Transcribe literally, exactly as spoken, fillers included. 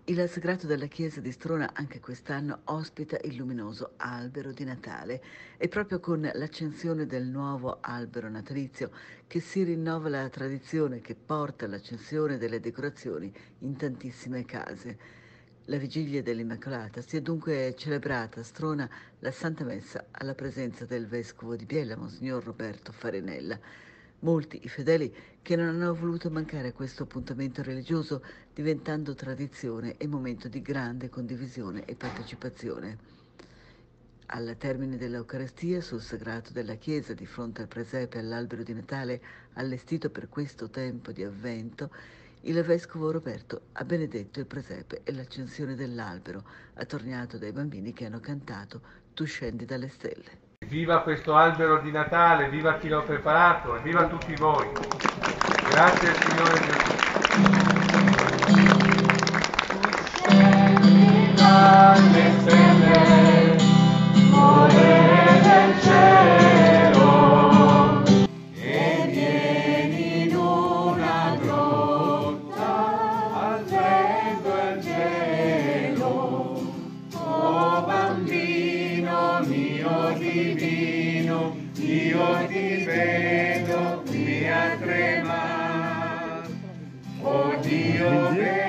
Il sagrato della chiesa di Strona anche quest'anno ospita il luminoso albero di Natale e proprio con l'accensione del nuovo albero natalizio che si rinnova la tradizione che porta all'accensione delle decorazioni in tantissime case. La vigilia dell'Immacolata si è dunque celebrata a Strona la Santa Messa alla presenza del vescovo di Biella, Monsignor Roberto Farinella. Molti i fedeli che non hanno voluto mancare a questo appuntamento religioso, diventando tradizione e momento di grande condivisione e partecipazione. Al termine dell'Eucarestia, sul sagrato della chiesa, di fronte al presepe e all'albero di Natale allestito per questo tempo di avvento, il vescovo Roberto ha benedetto il presepe e l'accensione dell'albero, attorniato dai bambini che hanno cantato "Tu scendi dalle stelle". Viva questo albero di Natale, viva chi l'ha preparato e viva tutti voi. Grazie al Signore Gesù. Dalle stelle, sole del cielo, e vieni in una grotta al freddo e al gelo. O bambino mio divino, io ti vedo qui a tremare. O Dio che